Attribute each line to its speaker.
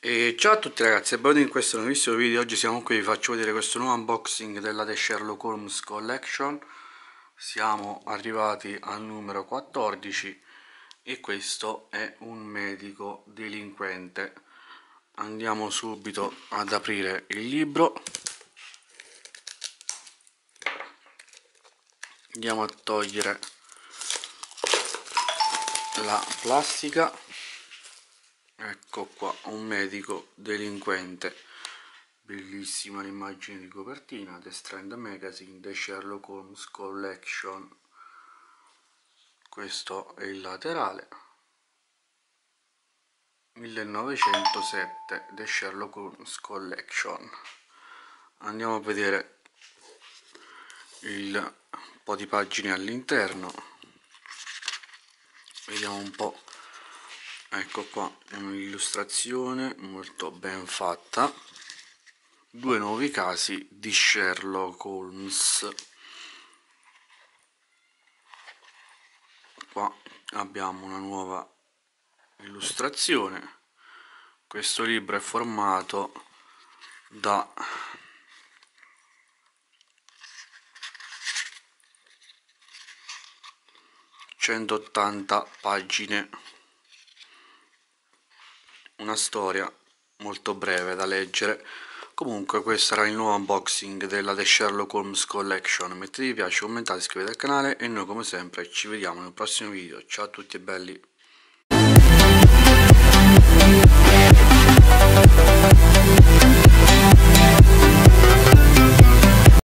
Speaker 1: E ciao a tutti ragazzi e benvenuti in questo nuovissimo video. Oggi siamo qui, vi faccio vedere questo nuovo unboxing della The Sherlock Holmes Collection. Siamo arrivati al numero 14 e questo è un medico delinquente. Andiamo subito ad aprire il libro. Andiamo a togliere la plastica. Ecco qua, un medico delinquente. Bellissima l'immagine di copertina, The Strand Magazine, The Sherlock Holmes Collection. Questo è il laterale. 1907, The Sherlock Holmes Collection. Andiamo a vedere un po' di pagine all'interno. Vediamo un po'. Ecco qua, un'illustrazione molto ben fatta. Due nuovi casi di Sherlock Holmes. Qua abbiamo una nuova illustrazione. Questo libro è formato da 180 pagine, una storia molto breve da leggere. Comunque questo era il nuovo unboxing della The Sherlock Holmes Collection. Mettete mi piace, commentate, iscrivetevi al canale e noi come sempre ci vediamo nel prossimo video. Ciao a tutti e belli.